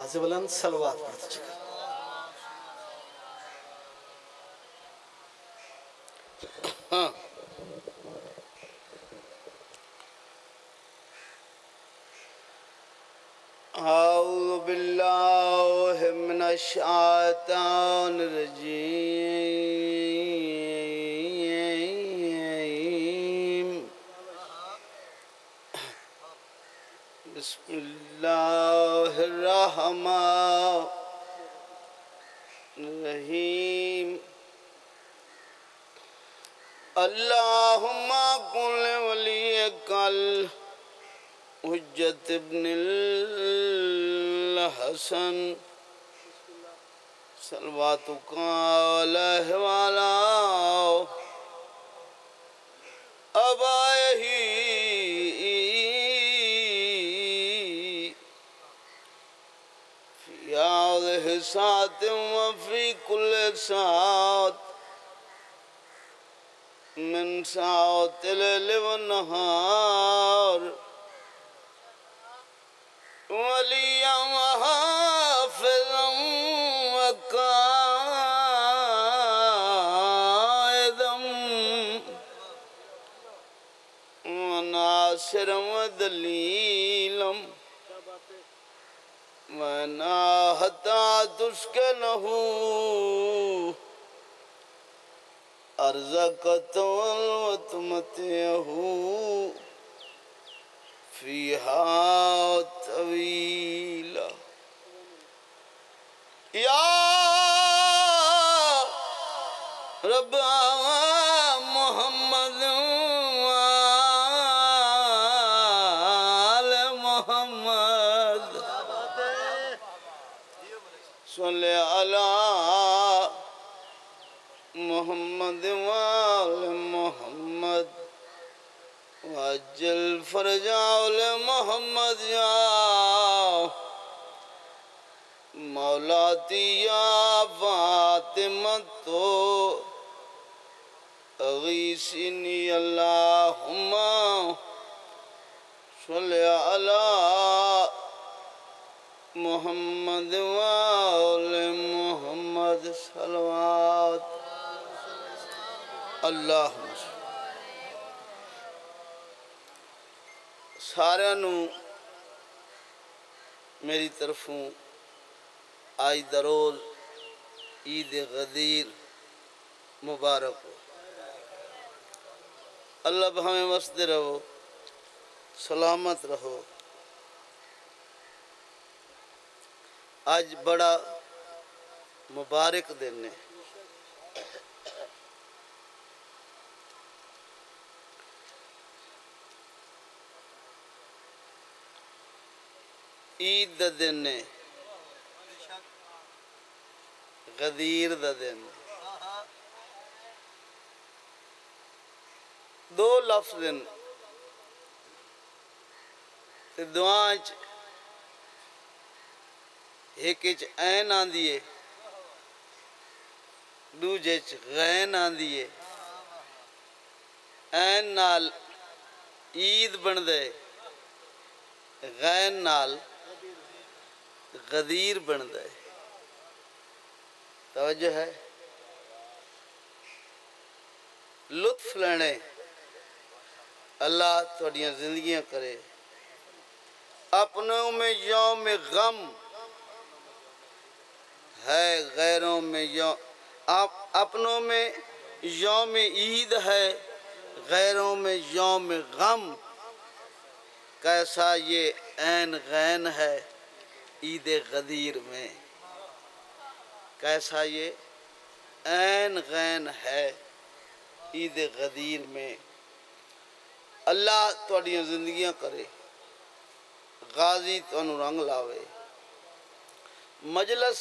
سے بلند صلوات پڑھتے چکا. ہاں اعوذ باللہ من الشیطان الرجیم. بسم اللہ الرحمن الرحیم. اللہم کن ولیک الحجت ابن الحسن صلواتک علیہ وعلا آبائہ فی هذه الساعة وفی کل ساعة من ساعات الليل والنهار وليا وحافظا وقائدا وناصرا ودليلا ونا حتى تسكنه ارزقت وتمتعه فيها طويلا. یا رب محمد وآل محمد صلی علی محمد وآل محمد وعجل فرج آل محمد یا مولاتی یا فاطمۃ اغیثنی. اللہم صلی علی محمد وآل محمد صلوات اللہ. سارے نو میری طرفوں آج دا روز عید غدیر مبارک ہو. اللہ بہمیں وستے رہو، سلامت رہو. آج بڑا مبارک دن ہے. عید دا دن ہے، غدیر دا دن. دو لفظ دن تے دعائیں ایک این آن دیئے دوجے غین آن دیئے. این نال عید بن دے، غین نال غدیر بن دے. توجہ ہے؟ لطف لینے اللہ تھوڑیاں زندگیاں کرے. اپنوں میں یوم غم ہے، غیروں میں اپنوں میں یوم عید ہے، غیروں میں یوم غم. کیسا یہ عین غین ہے عید غدیر میں، کیسا یہ عین غین ہے عید غدیر میں. اللہ تھوڑیاں زندگیاں کرے، غازی تانوں رنگ لاوے. مجلس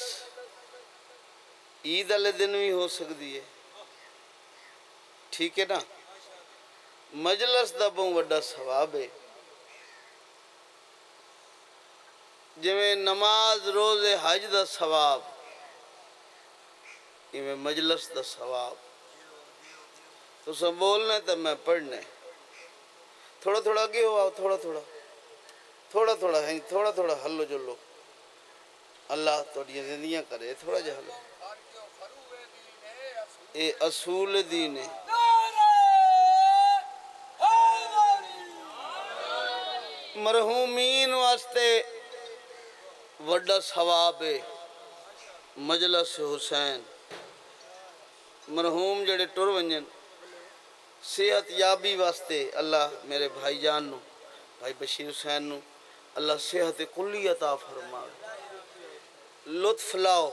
عید والے دن بھی ہو سکتی ہے، ٹھیک ہے نا. مجلس دا بہت بڑا ثواب ہے. جویں نماز روز حج دا ثواب، ایویں مجلس دا ثواب. تو سب بولنے تو میں پڑھنے. تھوڑا تھوڑا اگے ہو آؤ، تھوڑا تھوڑا تھوڑا تھوڑا ہے، تھوڑا تھوڑا ہلو جلو. اللہ توڑیاں زندگیاں کرے تھوڑا جہا لو اے اصول دین ہے مرحومین واسطے وڈا ثواب ہے مجلس حسین مرحوم جڑے ٹر ونجن صحت یابی واسطے اللہ میرے بھائی جان نو بھائی بشیر حسین نو اللہ صحت کلی عطا فرمائے لطف لاؤ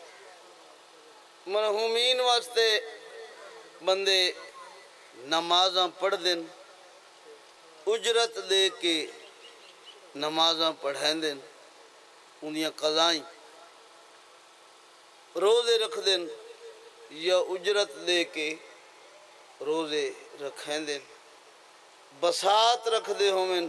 مرحومین واسطے بندے نمازاں پڑھ دن اجرت دے کے نمازاں پڑھیں دن انہیاں قضائیں روزے رکھ دن یا اجرت دے کے روزے رکھیں دن بسات رکھ دے ہومن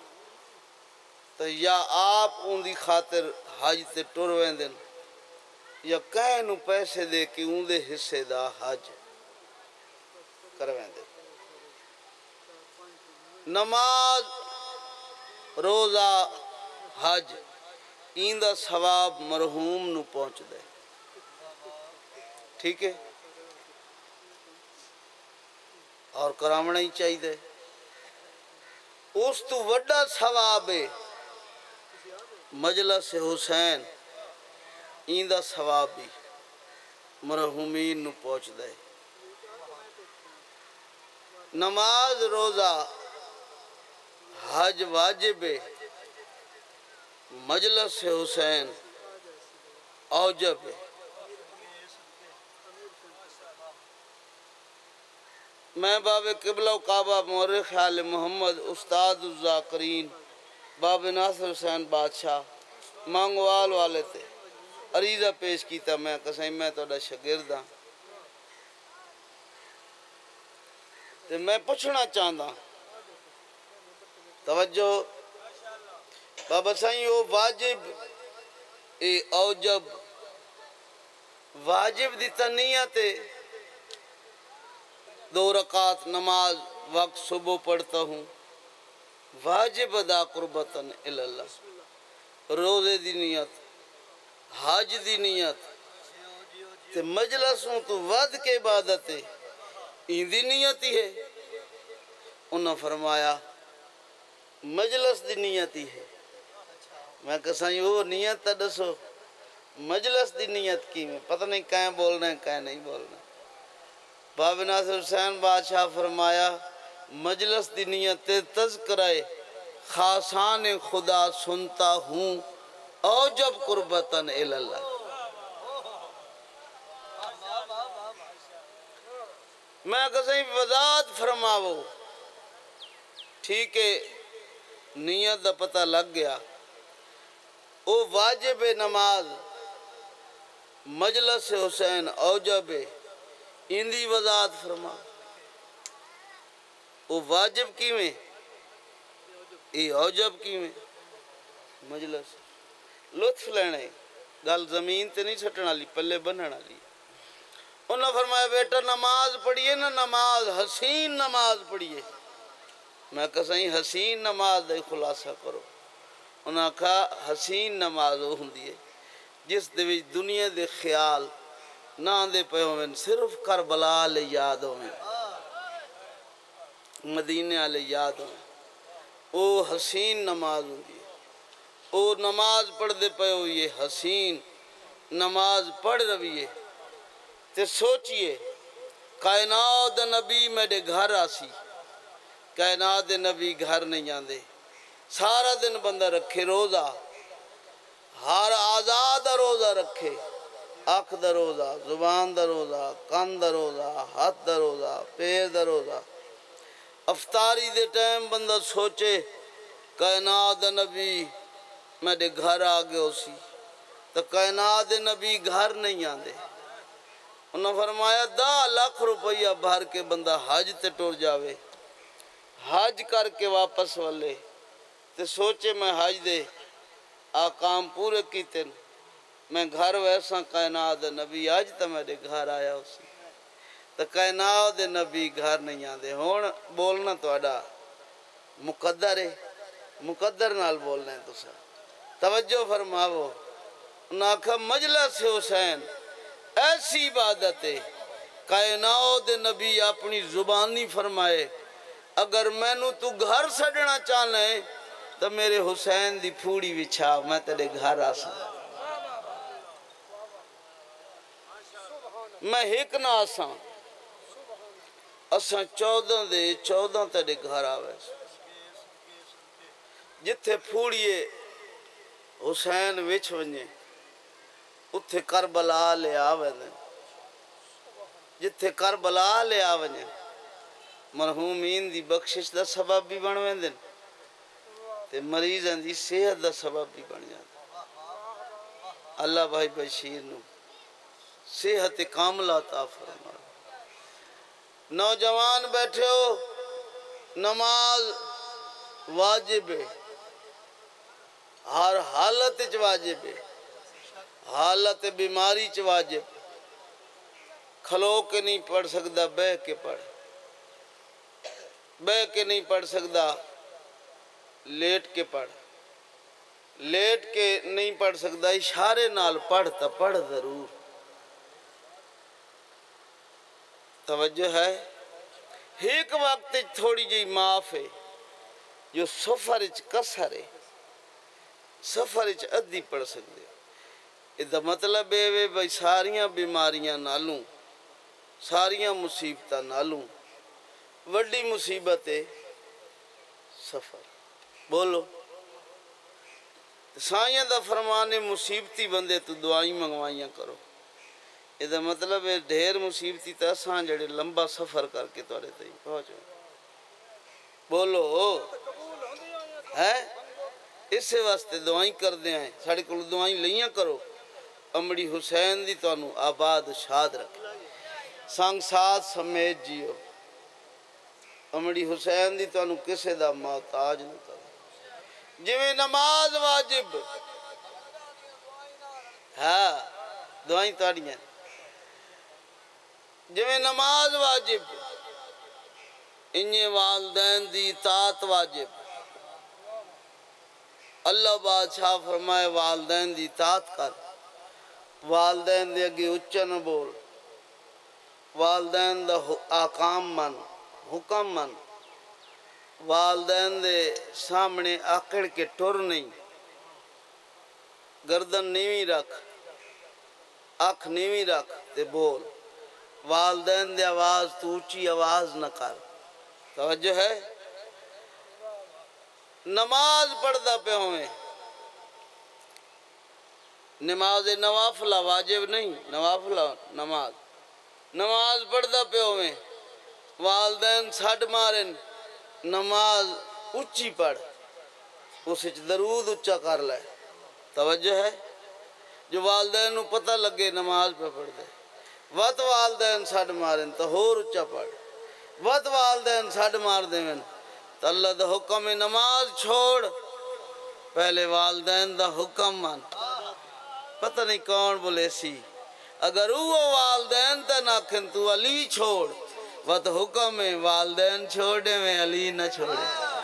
تو یا آپ ان دی خاطر حج تے ٹر ویندن یا کہیں نو پیسے دے کے ان دے حصے دا حج کر ویندن نماز روزہ حج این دا ثواب مرحوم نو پہنچ دے ٹھیک ہے اور کرامنا ہی چاہی دے اس تو وڈا ثواب ہے مجلس حسین این دا ثواب بھی مرحومین نو پہنچ دے نماز روزہ حج واجب ہے مجلس حسین اوجب ہے میں باب قبلہ و کعبہ مورخ آل محمد استاد الذاکرین باب ناصر حسین بادشاہ مانگوال والے تھے عریضہ پیش کیتا میں کسیں میں توڑا شگرد ہاں تو میں پوچھنا چاہتا توجہ بابا سائیں وہ واجب اے اوجب واجب دی تنیت دو رکعت نماز وقت صبح پڑھتا ہوں واجب ادا قربتاً اللہ روزے دی نیت حج دی نیت تے مجلسوں تو ود کے عبادت ہے این دی نیت ہی ہے انہوں نے فرمایا مجلس دی نیت ہی ہے میں کسائیں وہ نیت تا دسو مجلس دی نیت کی میں پتہ نہیں کہیں بولنا ہے کہیں نہیں بولنا باب ناصر حسین بادشاہ فرمایا مجلس دی نیت تذکرہ خاصان خدا سنتا ہوں اوجب قربتاً اللہ میں کسیں وضاحت فرماؤ ٹھیک ہے نیت دا پتہ لگ گیا او واجب نماز مجلس حسین اوجب اندی وضاحت فرما او واجب کی میں ای اوجب کی میں مجلس لطف لینے گل زمین تے نہیں سٹنا لی پلے بننا لی انہوں نے فرمایا بیٹا نماز پڑھئے نا نماز حسین نماز پڑھئے میں کسیں حسین نماز دے خلاصہ کرو انہوں نے کہا حسین نماز وہ ہوں دیئے جس دے وچ دنیا دے خیال نہ آندے پہ ہوئے صرف کربلا لے یاد ہوئے مدینہ لے یاد ہوئے او حسین نماز ہوں دیئے او نماز پڑھ دے پہ ہوئے حسین نماز پڑھ رویے تے سوچئے کائنات نبی میرے گھر آسی کائنات نبی گھر نہیں آندے سارا دن بندہ رکھے روزہ ہر آزاد روزہ رکھے آنکھ دا روزہ زبان دا روزہ کان دا روزہ ہاتھ دا روزہ پیر دا روزہ افطاری دے ٹائم بندہ سوچے کائنات نبی میرے گھر آگے ہوسی تو کائنات نبی گھر نہیں آندے انہوں نے فرمایا 10 لاکھ روپیہ بھر کے بندہ حج تے ٹور جاوے حج کر کے واپس والے تے سوچے میں حج دے آکام پورے کیتے میں گھر ویسا کائنات نبی آج تا میرے گھر آیا اسی تو کائنات نبی گھر نہیں آندے ہون بولنا تو اڈا مقدر ہے مقدر نال بولنا ہے تو سا توجہ فرماو انہاں کہا مجلس حسین ایسی عبادت ہے کائنات نبی اپنی زبانی فرمائے اگر میں نو تو گھر سڑنا چاہنا ہے تو میرے حسین دی پھوڑی وچھا میں تیرے گھر آسا میں ہک نہ آسا اساں 14 تیرے گھر آوے جتھے پھوڑیے حسین وچھ ونجے اتھے کربلا لے آوے دیں جتھے کربلا لے آوے دیں مرحومین دی بخشش دا سبب بھی بنویں دیں تے مریضاں دی صحت دا سبب بھی بن جاتا اللہ بھائی بشیر نو صحت کاملہ عطا فرما نوجوان بیٹھے ہو نماز واجب ہے ہر حالت چ واجب ہے حالت بیماری چ واجب کھلو کے نہیں پڑھ سکتا بہ کے پڑھ بہ کے نہیں پڑھ سکتا لیٹ کے پڑھ لیٹ کے نہیں پڑھ سکتا اشارے نال پڑھ تا پڑھ ضرور توجہ ہے ایک وقت تھوڑی جی معاف ہے جو سفر کسر ہے سفر ادھی پڑھ سکتے یہ مطلب ہے بھائی ساریاں بیماریاں نالوں ساریاں مصیبتاں نالوں وڈی مصیبت ہے سفر بولو سائیاں دا فرمانے مصیبتی بندے تو دعائیں منگوائیاں کرو یہ مطلب ہے ڈھیر مصیبتی تا ساں جڑے لمبا سفر کر کے توڑے تھے پہنچو بولو ہے اس واسطے دعائیں کر دیں ہیں ساڑھے کل دعائیں لیاں کرو امڑی حسین دی تو انو آباد شاد رکھ سانگ ساتھ سمیت جیو امڑی حسین دی تو انو کسے دا محتاج نہ کرو جویں نماز واجب ہاں دعائیں تاڑیاں جویں نماز واجب انہیں والدین دی اطاعت واجب اللہ بادشاہ فرمائے والدین دی اطاعت کر والدین دے اگے اچھا نہ بول والدین دا آقام من حکم من والدین دے سامنے آکڑ کے ٹر نہیں گردن نیویں رکھ آنکھ نیویں رکھ تے بول والدین دے آواز تو اونچی آواز نہ کر توجہ ہے نماز پڑھدا پہ ہوئے نماز نوافلہ واجب نہیں نوافلہ نماز پڑھدا پہ ہوئے والدین ساڑھ مارن نماز اچھی پڑھ اسے درود اچھا کر لے توجہ ہے جو والدین نو پتہ لگے نماز پہ پڑھ دے وقت والدین ساڑھ مارن تو ہور اچھا پڑھ وقت والدین ساڑھ مار دے من تو اللہ دا حکم نماز چھوڑ پہلے والدین دا حکم مان پتہ نہیں کون بولے سی اگر وہ والدین تا ناکھن تو علی چھوڑ وقت حکم ہے والدین چھوڑے میں علی نہ چھوڑے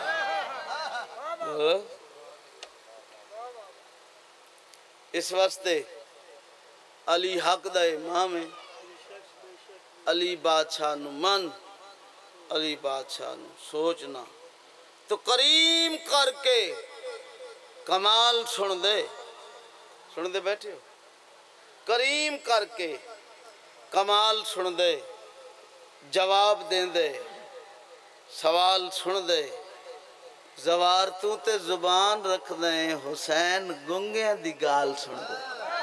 اس واسطے علی حق دا امام ہے علی بادشاہ نو من علی بادشاہ نو سوچنا تو کریم کر کے کمال سن دے بیٹھے ہو کریم کر کے کمال سن دے جواب دیں دے سوال سن دے زوار تو تے زبان رکھ دیں حسین گنگیاں دی گال سن دے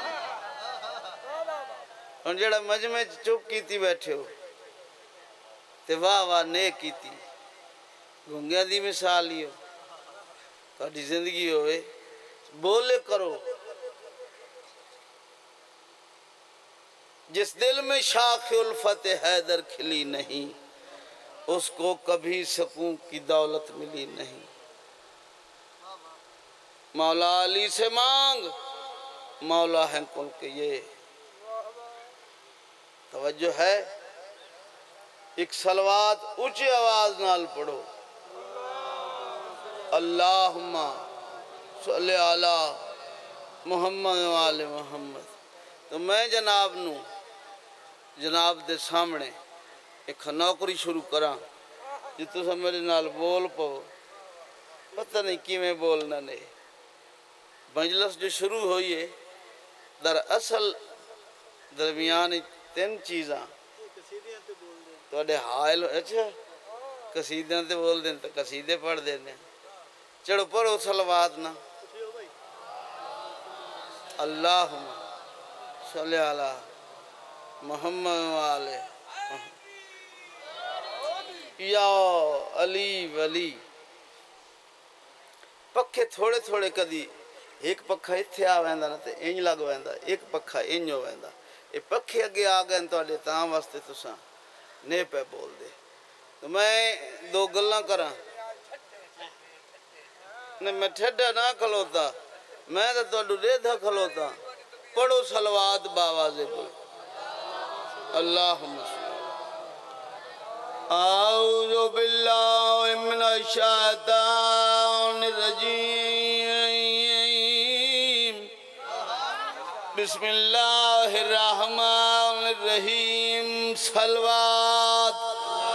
اور جڑا مجمع چپ کیتی بیٹھے ہو تے واہ واہ نے کیتی گنگیاں دی مثال ہی ہو تہاڈی زندگی ہوئے بولے کرو جس دل میں شاخ الفت حیدر کھلی نہیں اس کو کبھی سکون کی دولت ملی نہیں مولا علی سے مانگ مولا ہیں کن کے یہ توجہ ہے ایک صلوات اونچی آواز نال پڑھو اللہم صلی علی محمد وآل محمد۔ تو میں جناب نو جناب دے سامنے ایک نوکری شروع کراں جی تسا میرے نال بول پو، پتہ نہیں کی میں بولنا نہیں۔ مجلس جو شروع ہوئی ہے در اصل درمیان تین چیزاں تو اڈے حائل اچھا قصیدیں تے بول دیں تو قصیدے پڑھ دینے چڑھو پڑھو صلوات نا اللہم صلی علی محمد والے یا علی ولی۔ پکھے تھوڑے تھوڑے کدی ایک پکھا اتھے آ ویندا نا تے انج لگ ویندا، ایک پکھا انج ہو ویندا، یہ پکھے اگے آ گئے تو اڈے تاں واسطے تساں نہیں پہ بول دے۔ تو میں دو گلاں کراں نہیں میں ٹھڈا نہ کھلوتا، میں تو تہاڈو ریدھا کھلوتا۔ پڑھو صلوات باواز بول اللہم اعوذ باللہ من الشیطان الرجیم بسم اللہ الرحمن الرحیم صلوات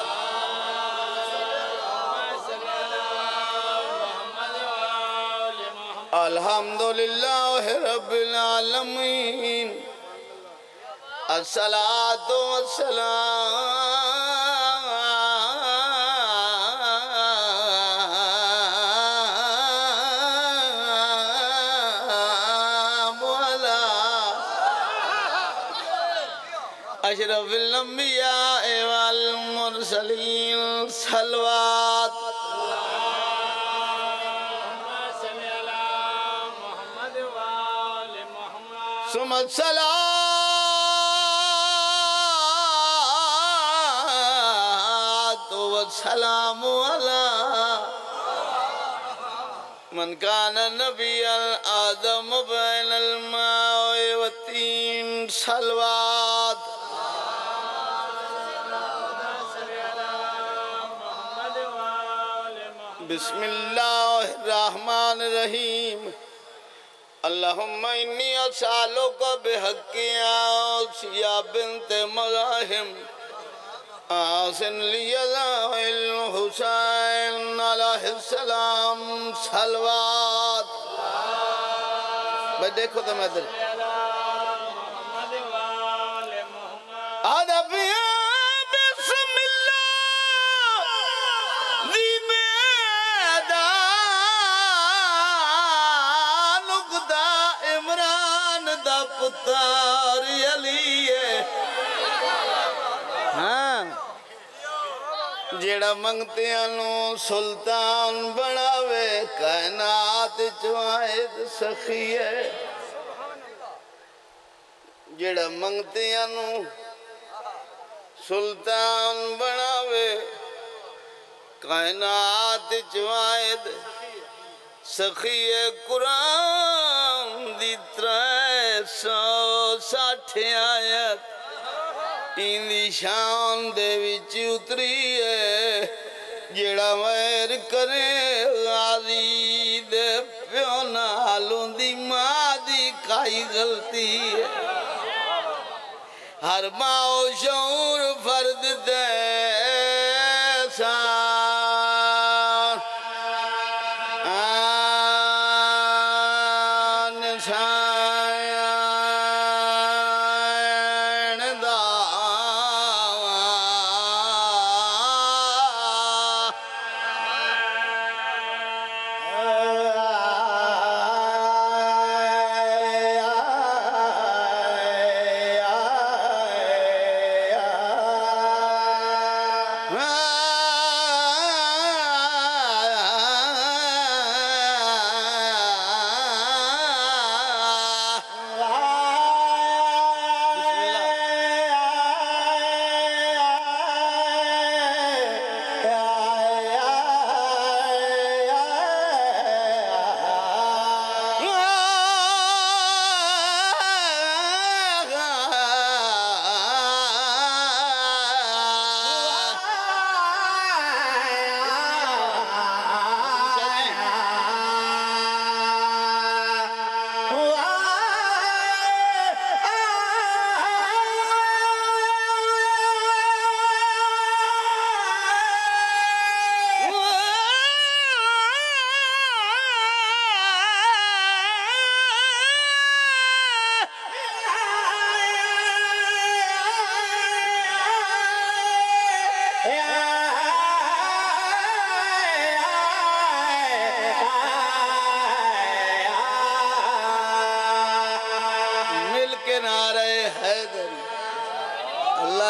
الحمدللہ رب العالمین الصلاة والسلام علی اشرف الانبیاء والمرسلین صلوات ثم الصلاة والسلام على من كان نبيا آدم بين الماء والطين صلوات بسم الله الرحمن الرحيم اللہم انی اسالک بحق آسیہ بنت مزاحم آسن لیلہ الحسین علیہ السلام صلوات بھائی دیکھو تو میں در پتار علی ہاں جیڑا منگتیاں نو سلطان بناوے کائنات چوائد سخی ہے جیڑا منگتیاں نو سلطان بناوے کائنات چوائد سخی قرآن دی 360 آیت ان دی شان دے وچ اتری ہے جیڑا مہر کرے غازی دے پیو نالوں دی ماں دی کائی غلطی ہے ہر ماں و شعور فرد دے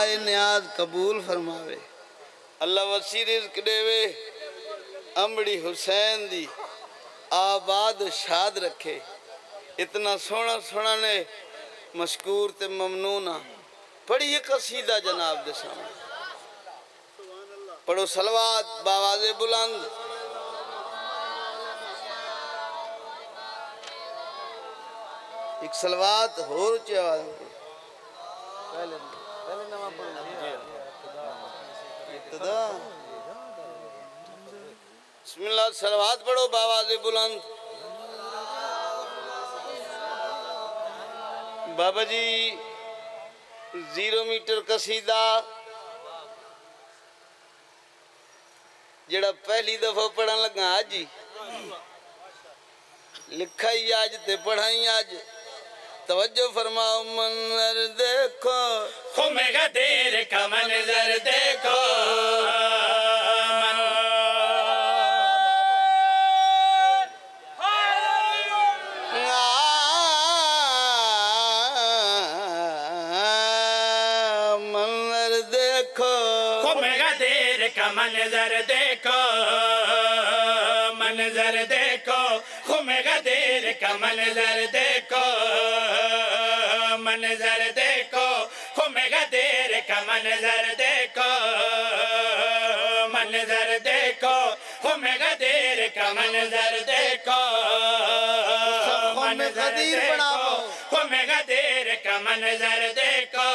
دعائے نیاز قبول فرماوے اللہ وسیع رزق دے وے امڑی حسین دی آباد شاد رکھے اتنا سونا سونا نے مشکور تے ممنونہ پڑھیے قصیدہ جناب دے سامنے پڑھو صلوات باواز بلند ایک صلوات ہو رچے آواز پہلے نمہ پڑھو ابتدا بسم اللہ صلوات پڑھو باواز بلند بابا جی 0 میٹر قصیدہ جڑا پہلی دفعہ پڑھن لگا آج ہی لکھا ہی آج تے پڑھائیں آج توجہ فرماؤ منظر دیکھو خمے غدیر کا منظر دیکھو منظر دیکھو خمے غدیر کا منظر دیکھو منظر دیکھو خمے غدیر کا منظر دیکھو منظر دیکھو خمے غدیر کا منظر دیکھو منظر دیکھو خمے غدیر کا منظر دیکھو منظر دیکھو خمے غدیر کا منظر دیکھو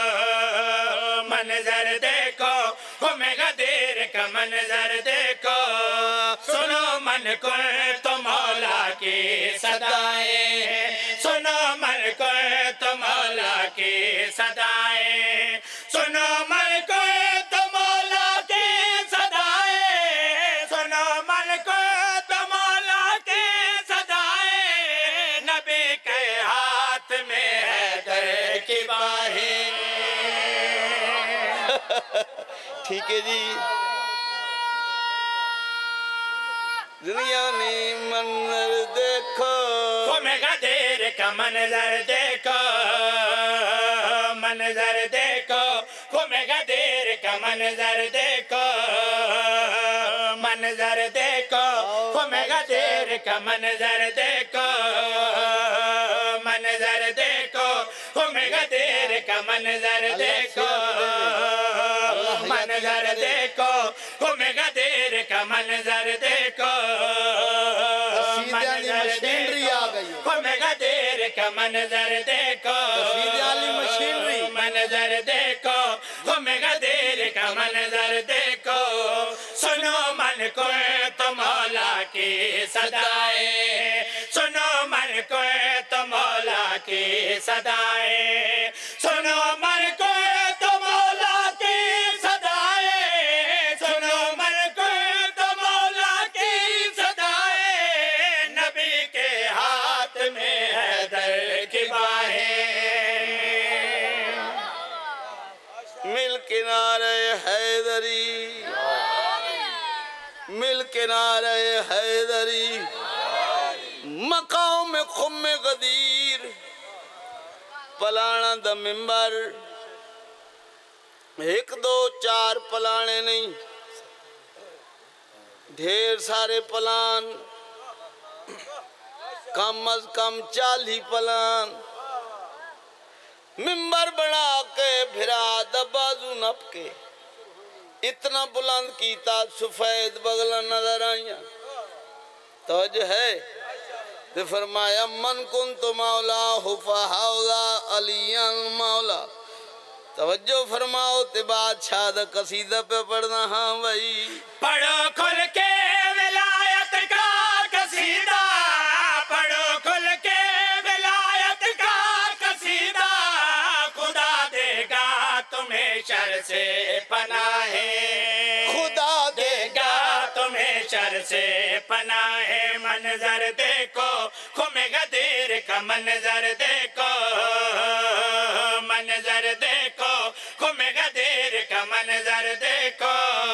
منظر دیکھو خمے غدیر کا منظر دیکھو سنو من کن تو مولا کی صدائیں سنو من کن تو مولا کی صدائیں سنو من کن تو مولا کی صدائیں سنو من کن تو مولا کی صدائیں نبی کے ہاتھ میں ہے در کی باہیں ٹھیک ہے جی دنیا نے منظر دیکھو خمے غدیر کا منظر دیکھو منظر دیکھو خمے غدیر کا منظر دیکھو منظر دیکھو خمے غدیر کا منظر دیکھو منظر دیکھو خمے غدیر کا منظر دیکھو منظر دیکھو خمے غدیر کا منظر دیکھو منظر دیکھو خمے غدیر کا منظر دیکھو منظر دیکھو خمے غدیر کا منظر دیکھو سنو من کو تو مولا کی صدائیں سنو من کو تو مولا کی صدائیں سنو من کو تو مولا کی صدائیں سنو من کو تو مولا کی صدائیں نبی کے ہاتھ میں ہے در کی باہیں مل کے نعرہ حیدری مل کے نعرہ حیدری مقام خم غدیر پلانا دا ممبر 1 2 4 پلانے نہیں ڈھیر سارے پلان کم از کم 40 پلان ممبر بنا کے بھرا دبازو نپ کے اتنا بلند کیتا سفید بغلہ نظر آئیاں توجہ ہے تو فرمایا من کنت مولا فہاولا علیاں مولا توجہ فرماؤ تے بادشاہ دا قصیدہ پہ پڑھنا ہاں بھائی پڑھو کھل کے ولایت کا قصیدہ پڑھو کھل کے ولایت کا قصیدہ خدا دے گا تمہیں شر سے پناہیں خدا دے گا تمہیں شر سے پناہیں منظر دیکھو خم غدیر کا منظر دیکھو منظر دیکھو خم غدیر کا منظر دیکھو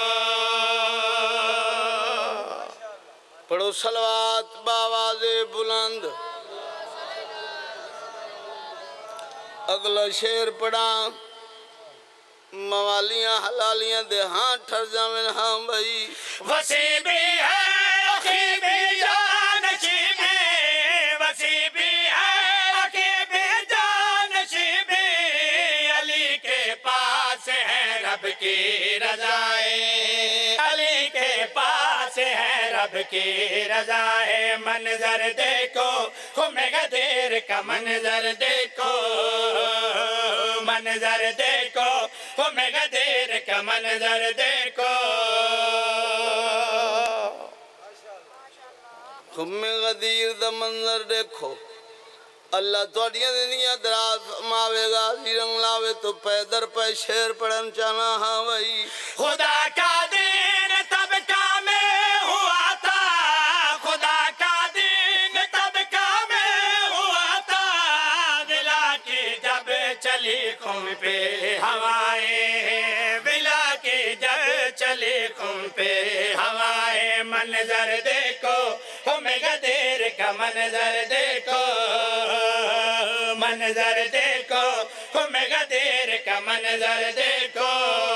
پڑھو صلوات باواز بلند اگلا شعر پڑھا موالیاں حلالیاں دے ہاں ٹھر جاویں ہاں بھائی وسیع بھی ہے اخی بھی جانشی بھی وسیع بھی ہے اخی بھی جانشی بھی علی کے پاس ہے رب کی رضائیں علی کے پاس ہے رب کی رضائیں منظر دیکھو خم غدیر کا منظر دیکھو منظر دیکھو خم غدیر کا منظر دیکھو خم غدیر دا منظر دیکھو اللہ توڑیاں دنیا دراز فرماوے گا غازی رنگ لاوے تو پیدر پہ شیر پڑھن چانا ہاں بھائی خدا کا دین تب کامل ہوا تھا خدا کا دین تب کامل ہوا تھا بلا کی جب چلی خم پہ ہوائیں بلا کی جب چلی خم پہ ہوائیں منظر دیکھو خم غدیر کا منظر دیکھو منظر دیکھو خم غدیر کا منظر دیکھو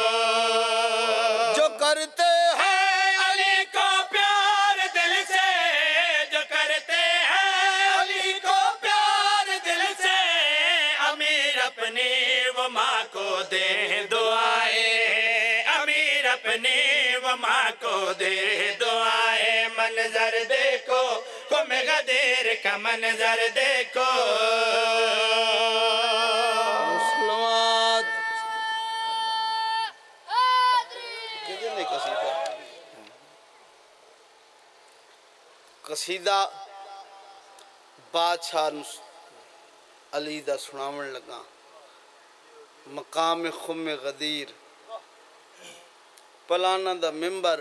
جو کرتے ہیں علی کو پیار دل سے جو کرتے ہیں علی کو پیار دل سے امیر اپنی وہ ماں کو دے دعائیں امیر اپنی وہ ماں کو دے دعائیں منظر دیکھو خم غدیر کا منظر دیکھو مسلمات کدھر نہیں قصیدہ بادشاہ علی دا سناون لگا مقام خم غدیر پلانا دا ممبر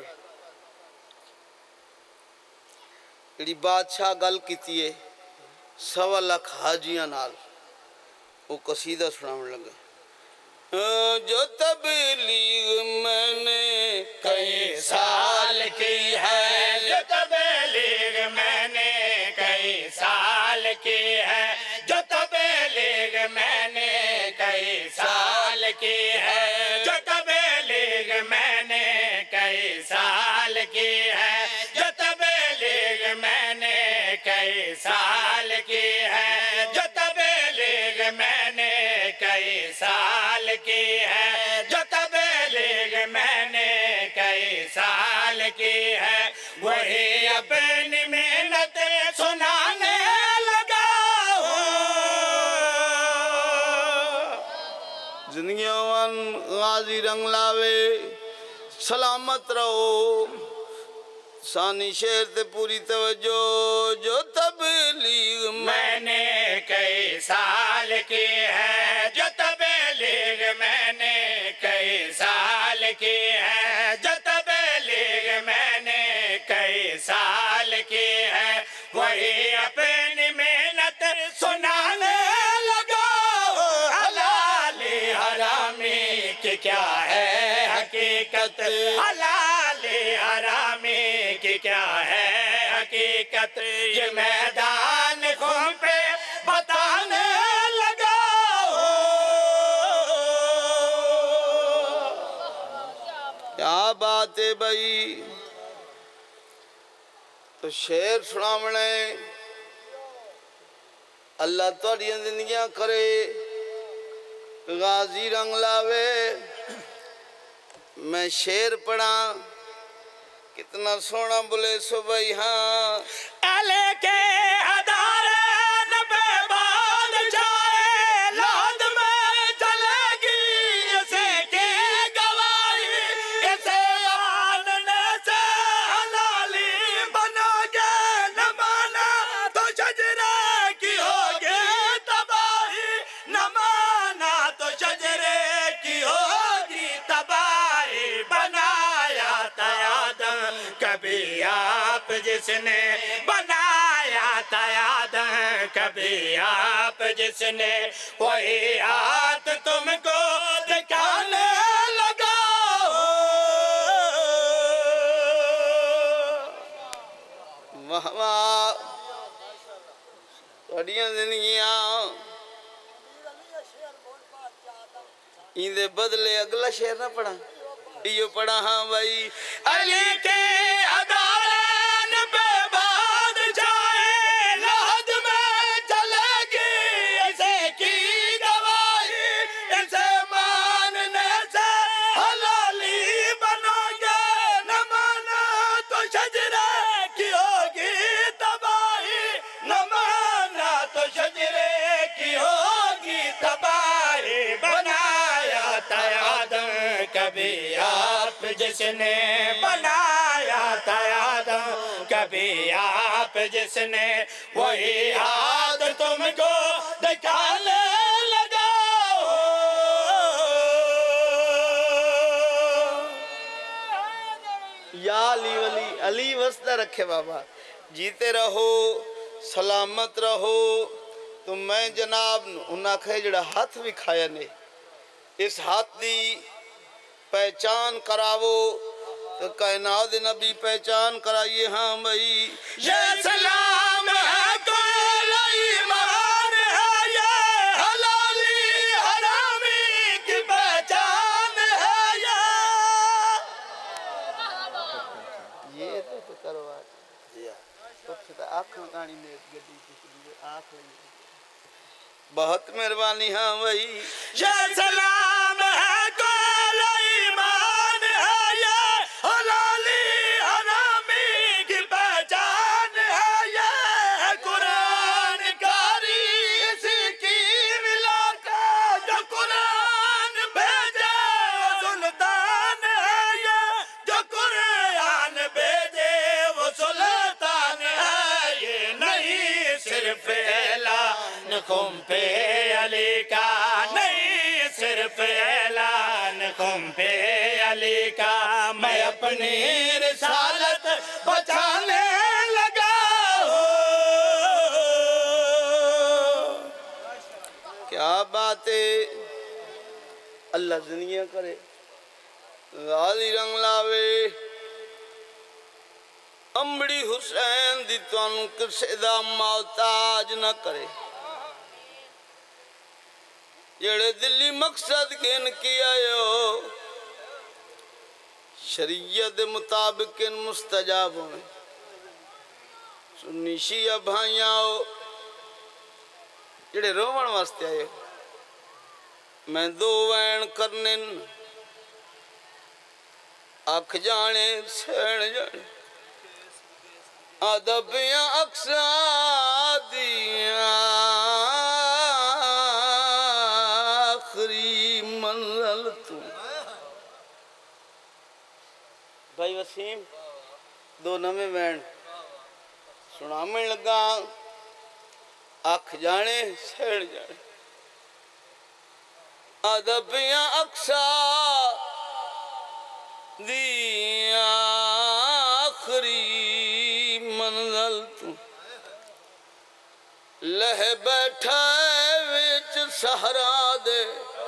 جڑی بادشاہ گل کیتی ہے 1.25 لاکھ حاجیاں نال وہ قصیدہ سناون لگا جو تبلیغ میں نے کئی سال کی ہے جو تبلیغ میں نے کئی سال کی ہے جو تبلیغ میں نے کئی سال کی ہے جو تبلیغ میں نے کئی سال کی ہے جو تبلیغ میں نے کئی سال کی ہے جو تبلیغ میں نے کئی سال کی ہے جو تبلیغ میں نے کئی سال کی ہے وہی اپنی محنت سنانے لگا زندگیوں وان غازی رنگ لاوے سلامت رہو ثانی شعر تے پوری توجہ جو تبلیغ میں نے کئی سال کی ہے جو تبلیغ میں نے کئی سال کی ہے جو تبلیغ میں نے کئی سال کی ہے وہی اپنی محنت سنانے لگا حلال حرامی کی کیا ہے حقیقت حلال حرامی کی کیا ہے حقیقت یہ میدان خون پہ بتانے لگا کیا بات ہے بھائی تو شعر سناونے اللہ توڑی زندگیاں کرے غازی رنگ لاوے میں شعر پڑھا کتنا سونا بولے سو بھائی ہاں علی کے ہزارے نبے باد جائے لاد میں چلے گی اسے کی گواہی اسے ماننے سے حلالی بنا گے نہ مانا تو شجرے کی ہوگی تباہی نہ مانا تو شجرے کی ہوگی تباہی بنایا تھا آدم کبھی آپ جس نے بنایا تھا آدم کبھی آپ جس نے وہی ہاتھ تم کو دکھانے لگا واہ واہ توڑیاں زندگیاں اندے بدلے اگلا شعر نہ پڑھا یہ پڑھا ہاں بھائی علی کے ادارین پہ باد جائے لحد میں چلے گی اسے کی گواہی اسے ماننے سے حلالی بنو گے نہ مانا تو شجرے کی ہوگی تباہی نہ مانا تو شجرے کی ہوگی تباہی بنایا تھا آدم کبھی آپ جس نے بنایا تھا آدم کبھی آپ جس نے وہی ہاتھ تم کو دکھانے لگا یا علی ولی علی وسطہ رکھے بابا جیتے رہو سلامت رہو تو میں جناب انہاں کھے جڑا ہاتھ بھی کھایا نے اس ہاتھ دی پہچان کراو تو کائنات نبی پہچان کرائیے ہاں بھائی یہ سلام ہے کل ایمان ہے یہ حلالی حرامی کی پہچان ہے یہ تو کرو آج تو آنکھ مکانی میں گڈی کی آنکھ لگی بہت مہربانی ہاں بھائی یہ سلام ہے کل ایمان ہے یہ حلالی حرامی کی پہچان ہے یہ قرآن کاری اسی کی ملا کا جو قرآن بھیجے وہ سلطان ہے یہ جو قرآن بھیجے وہ سلطان ہے یہ نہیں صرف اعلان خم پہ علی کا نہیں صرف اعلان خم پہ علی کا میں اپنی رسالت بچانے لگا کیا بات ہے اللہ دنیا کرے غازی رنگ لاوے امبڑی حسین دی توانو کسے دا محتاج نہ کرے جڑے دلی مقصد کن کیا ہو شریعت مطابق کن مستجاب ہوئے سنی شیعہ بھائیاں ہو جڑے رومن واسطے آئے ہو میں دو وین کرنے آنکھ جانے سیڑ جانے ادبیاں اقصا دیاں آخری منزل تو بھائی وسیم دو نوے وین سنا میں لگا آنکھ جانے سیڑ جانے ادبیاں اقصا دیاں آخری منزل تو لہ بیٹھا وچ سہرا دے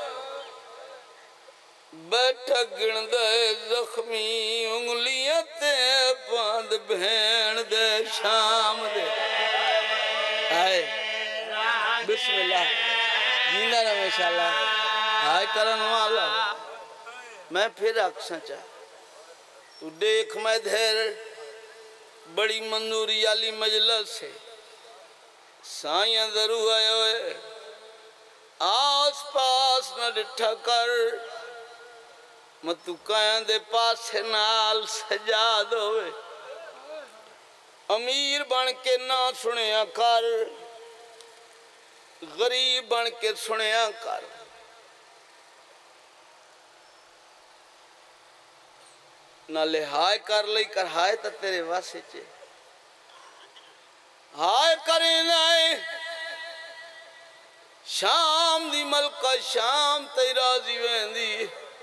بیٹھا گن دے زخمی انگلیاں تے پاند بھین دے شام دے آئے بسم اللہ جیندہ رہا انشاءاللہ ہائے کرن والا میں پھر اکساں چاہ تو دیکھ میں دھیر بڑی منظوری علی مجلس ہے سائیاں ضرور آئے ہوئے آس پاس نہ ڈٹھا کر متو کائن دے پاس نال سجاد ہوئے امیر بن کے نہ سنیا کر غریب بن کے سنیا کر نہ لے ہائے کر لئی کر ہائے تا تیرے واسے چے ہائے کریں نائے شام دی ملکہ شام تی راضی ویندی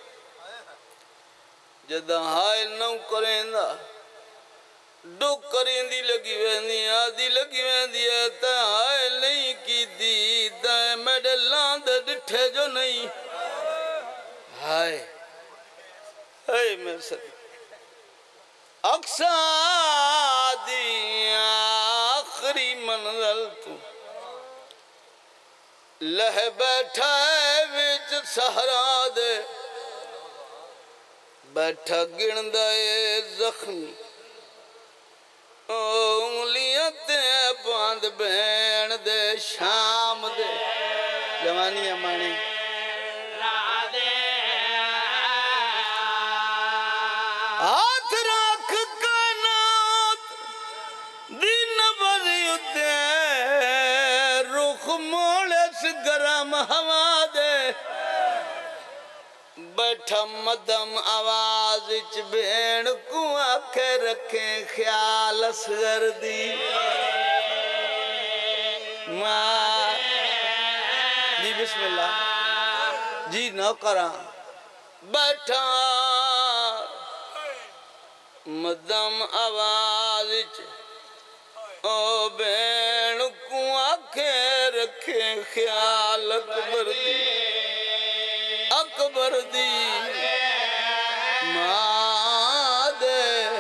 جدہ ہائے نو کریں دا ڈک کریں دی لگی ویندی آدھی لگی ویندی ہے تا ہائے نہیں کی دی دائے میڈے لاندھ ڈٹھے جو نہیں ہائے ہائے میں صدی اقصا دی آخری منزل تو لہ بیٹھا وچ سہرا دے بیٹھا گن دے زخمی انگلیاں تے باند بین دے شام دے جوانی امانی ہاتھ رکھ کائنات دن بریتے رخ موڑس گرم ہوا دے بیٹھا مدم آواز اچ بین کو آنکھیں رکھیں خیال اصغر دی جی بسم اللہ جی نوکران بیٹھا مدم آواز اچ او بین کو آنکھیں رکھیں خیال اکبر دی اکبر دی ماں دے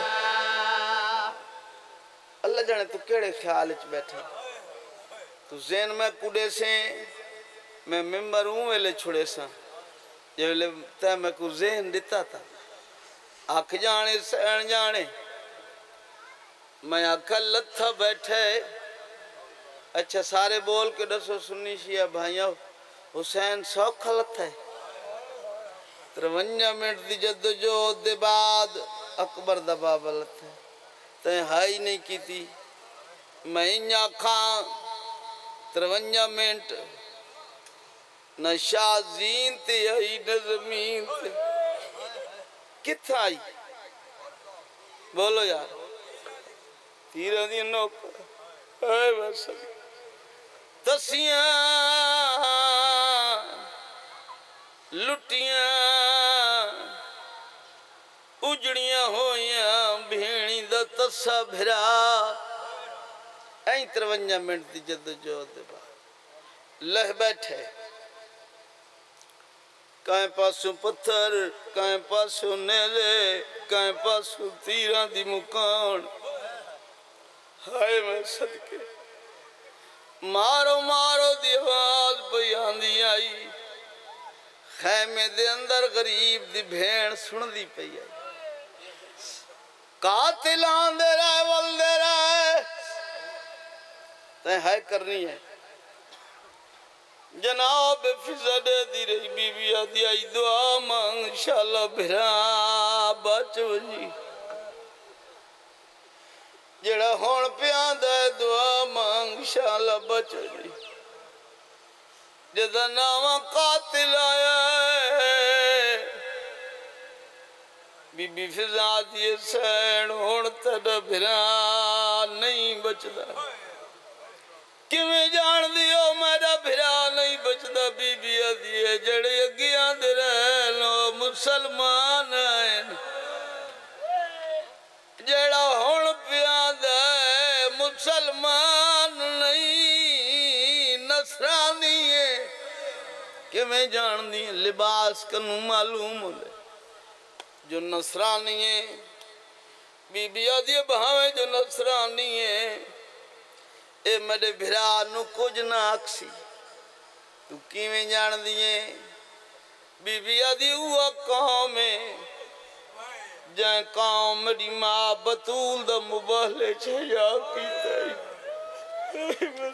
اللہ جانے تو کیڑے خیال اچ بیٹھا تو ذہن میں کڑے سے میں ممبر ہوں ویلے چھڑے سا جو ویلے تے میں کو ذہن دیتا تھا آنکھ جانے سین جانے میں آنکھا لتھا بیٹھے اچھا سارے بول کے دسو سنی شیعہ بھائیوں حسین سوکھا لتھا ہے 53 منٹ دی جد جو دے بعد اکبر دا بابا لتھا ہے تین ہائی نہیں کی تھی میں انجا کھاں 53 منٹ نہ شازین تے آئی نہ زمین تے کتھا آئی بولو یار تیرہ دی نوکر اے بس تسیاں لٹیاں اجڑیاں ہویاں بھیڑی دا تسا بھرا این 53 منٹ دی جد جو دے با لہ بیٹھے کائیں پاسوں پتھر کائیں پاسوں نیلے کائیں پاسوں تیران دی مکان ہائے میں صدقے مارو مارو دی آواز بیان دی آئی خیمے دے اندر غریب دی بھین سن دی پئی آئی قاتلان دے رہے ول دے رہے تین ہائے کرنی ہے جناب فضا دے دی رہی بی بی آدھی آئی دعا مانگ انشاءاللہ بھرا بچ وجی جڑا ہون پیان دے دعا مانگ انشاءاللہ بچ وجی جدا نام قاتل آیا ہے بی بی فضا دی سین ہون تڑا بھرا نہیں بچدا کیویں جان دیو میرا بھرا نہیں بچدا بی بی آدھی جڑے اگیاں دے رہ لو مسلمان ہیں جڑا ہون پیاں دے مسلمان نہیں نصرانی ہے کیویں جان دی لباس کنو معلوم ہو لے جو نصرانی ہے بی بی آدھی بہاویں جو نصرانی ہے اے میرے بھرا نو کچھ نہ آکسی تو کیویں جان دیئے بی بی آدھی ہوا قوم ہے جائیں قوم میری ماں بطول دا مباہلے چھیا کیتا ہے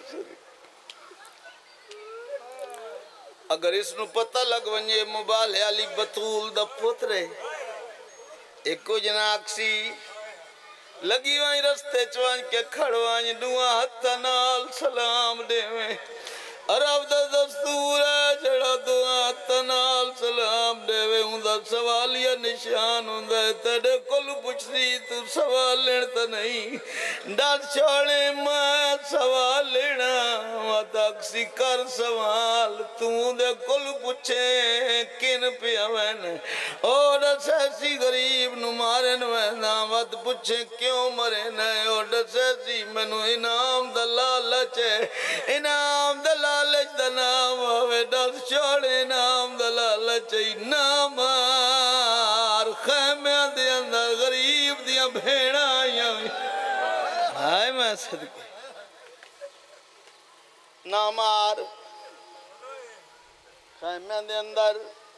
اگر اس نو پتہ لگ ونجے مباہلے علی بطول دا پترے ایک کچھ نہ آکسی لگی وائیں رستے چوائیں کے کھڑوائیں دعا حتی نال سلام دے میں عرب دا دستور ہے جڑا دعا حتی نال سلام دے میں ہوں دا سوال یا نشان ہوں دا تیڑے کل پچھتی تو سوال لینا نہیں ڈال چھوڑے میں سوال لینا واتاکسی کر سوال تو دے کل پچھے کن پیا وین اور سیسی غریب نمارن وین وات پچھے کیوں مرے نئے اور سیسی منو انعام دلالچ ہے انعام دلالچ دنام ہوئے ڈال چھوڑے انعام دلالچ انعام آر خیمیاں دے اندر غریب دیاں بھیڑا آئیاں ہائے میں صدقے نامار خیمے دے اندر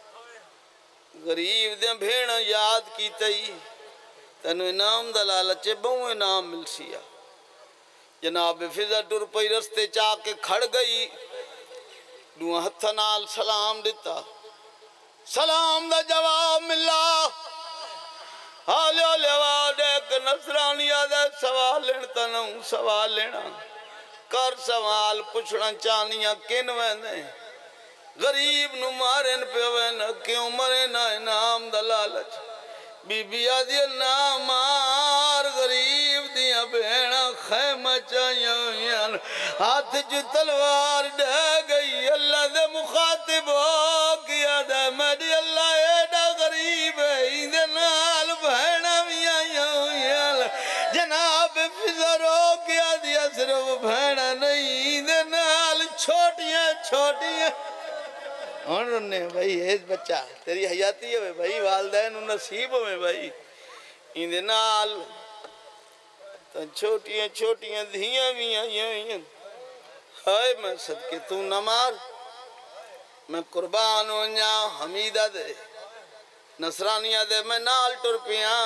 غریب دے بھیڑ یاد کی تئی تینو انعام دلالچے بہوں انعام مل سیا جناب فضا ٹر پئی رستے چاہ کے کھڑ گئی دو ہتھ نال سلام دیتا سلام دا جواب ملا حالیو لیواد ایک نصرانیہ دے سوال لینتا نوں سوال لینا کر سوال پچھڑا چانیاں کن ویندے غریب نو مارن پہ وینا کیوں مرے نہ انعام دلالچ بی بی آدھی نا مار غریب دیا بھیڑا خیمہ چاہیاں ہاتھ جو تلوار دے گئی اللہ دے مخاطب ہو کیا دے میڈی اللہ ایڈا غریب ہے ایندے نال بھیڑا بھی آئیاں جناب فضر ہو کیا دیا صرف بھیڑا نہیں ایندے نال چھوٹیاں چھوٹیاں اور نے بھائی ایس بچہ تیری حیاتی ہے بھائی والدین نصیب میں بھائی اندے نال چھوٹیاں چھوٹیاں دھیاں بھی آئیں ہائے میں صدقے تو نہ مار میں قربان ہو جا حمیدہ دے نصرانیہ دے میں نال ٹر پیاں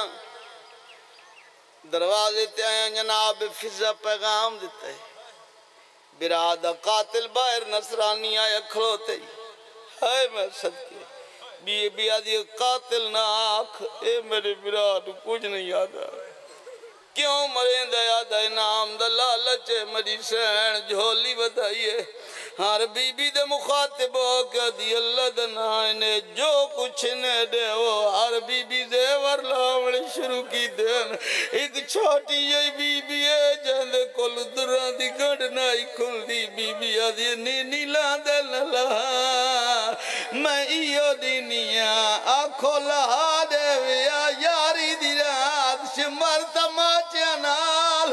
دروازے تے آئیں جناب فضا پیغام دیتا ہے برادہ قاتل باہر نصرانیہ کھلوتے ہی ہائے میں صدقے بی آدھی قاتل نہ آکھ اے میرے براد کچھ نہیں یادا کیوں مرین دا یادا انعام دا لالچے مری سین جھولی بدائیے ہر بی بی دے مخاطب ہو کہ دی اللہ دنائنے جو کچھ نے دے وہ ہر بی بی دے ورلاوڑی شروع کی دین ایک چھوٹی یہ بی بی ہے جہاں کل دران دی گھڑ نائی کھل دی بی بی آدھی نینی لاندے للہا میں ایو دینیا آنکھو لہا دے ویا یاری دی رات شمر تماچیا نال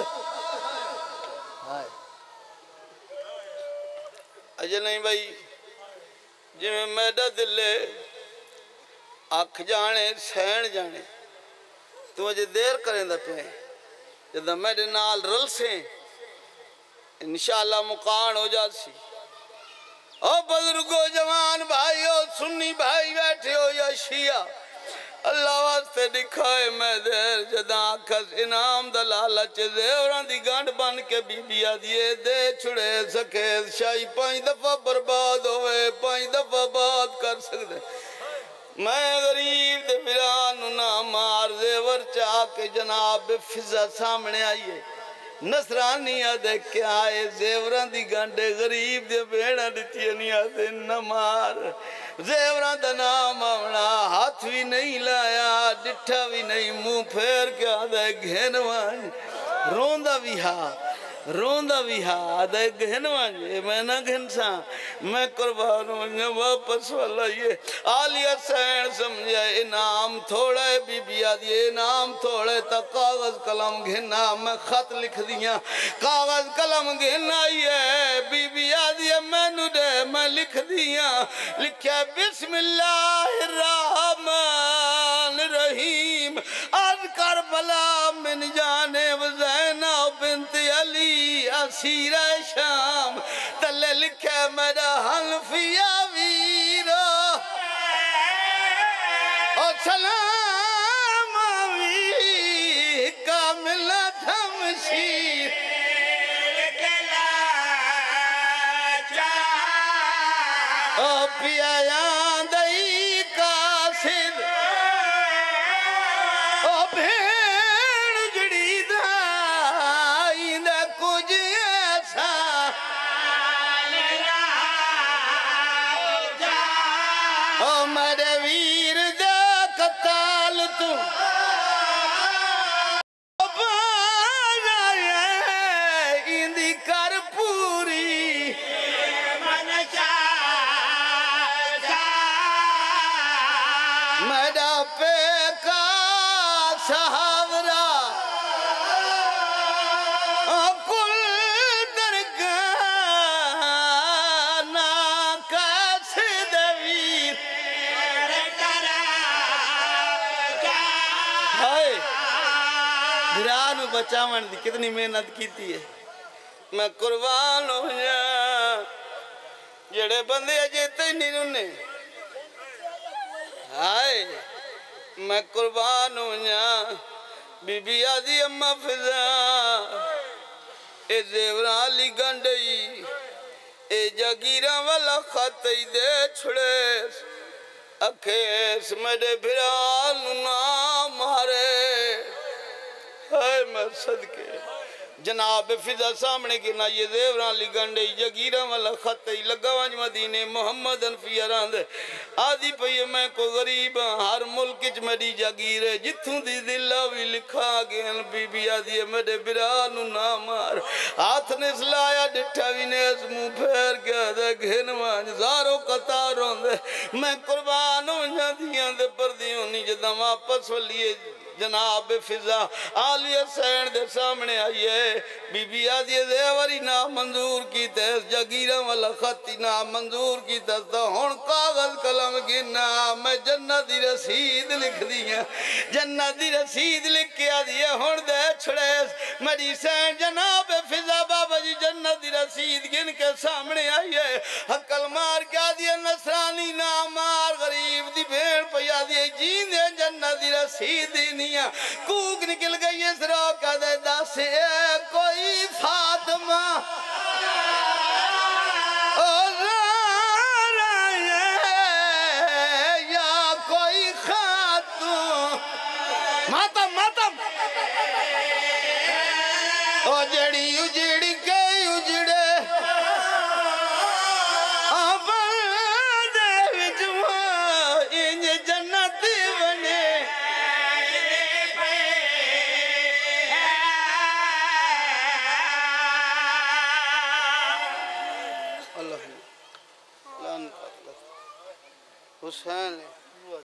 اجھے نہیں بھائی جی میں میڈا دلے آکھ جانے سین جانے تو مجھے دیر کریں دا پہ جدہ میڈے نال رل سے انشاءاللہ مقان ہو جاسی او بزرگو جوان بھائیو سنی بھائی بیٹھے ہو یا شیعہ اللہ واسطے دکھائے میں دیر جدہ آکھس انعام دلالچ زیوران دی گانڈ بن کے بی بی آدھیے دے چھڑے سکے شاہی 5 دفعہ برباد ہوئے 5 دفعہ بات کر سکتے میں غریب دے برانو نہ مار زیور چاہ کے جناب فضا سامنے آئیے نصرانیہ دے کے آئے زیوران دی گانڈے غریب دے بیڑا دیتینیہ دے نہ مار زیوران دا نام آونا ہاتھ بھی نہیں لایا ڈٹھا بھی نہیں منہ پھیر کے آدھے گھنوان روندہ بھی ہاں آدھے گھنوان میں نہ گھنسا میں قربان ہوں واپس والا یہ آلیہ سین سمجھے انعام تھوڑے بی بی آدھے انعام تھوڑے تا کاغذ قلم گھنا میں خط لکھ دیا کاغذ قلم گھنا یہ بی بی آدھے میں نو دے میں لکھ دیا لکھیا بسم اللہ الرحمن الرحیم از کربلا من جانب زینب بنت علی اسیر شام تلے لکھے میرا حنفیہ ویرہ اور سلام آوی کامل تھمشیر اور پیایاں دئی قاسد اور بھیڑ جڑی دائی دے کچھ ایسا اور میرے ویر دے قتال تو اندی کر پوری میرا پہ کا سہاورا کل درگانا کیسے دویر ہائے دھرانو بچاون دی کتنی محنت کیتی ہے میں قربان ہو جا جڑے بندے جیتے ہی نہیں انہیں ہائے میں قربان ہوں جا بی بی آدھی اممہ فضا اے زیوران علی گنڈئی اے جاگیران والا خطی دے چھڑے اکھیس میرے بھران نام مارے ہائے میں صدقے جناب فضا سامنے کی نا یہ زیوران علی گنڈئی جاگیران والا خطی لگا وانج مدینے محمد انفی اراندے آدھی پہیے میں کو غریب ہر ملک میری جاگیر ہے جتوں دی دلہ بھی لکھا گئے بی بی آدھی میرے برانو نامار ہاتھ نے سلایا ڈٹھا بھی نے اس منہ پھیر گیا دے گھن وانج زاروں قطاروں دے میں قربان ہوں جاندیاں دے پردیوں نہیں جدہ واپس ولیے جناب فضا آلی حسین دے سامنے آئیے بی بی آدھی زیوری نام منظور کی تیس جاگیرہ والا خطی نام منظور کی تیس تو ہون کاغذ قلم گنا میں جنت دی رسید لکھ دیا جنت دی رسید لکھ کے آدھی ہون دے چھڑے میری سین جناب فضا بابا جی جنت دی رسید گن کے سامنے آئیے حقل مار کے آدھی نصرانی نامار غریب دی بھیڑ پہ آدھی جین دے جنت دی رسید دی کوک نکل گئی اس روکہ دے دس اے کوئی فاطمہ یا کوئی خاتون ماتم ماتم او جڑی اجڑ کے اجڑے آباد وچواں انج جنت بنے حسین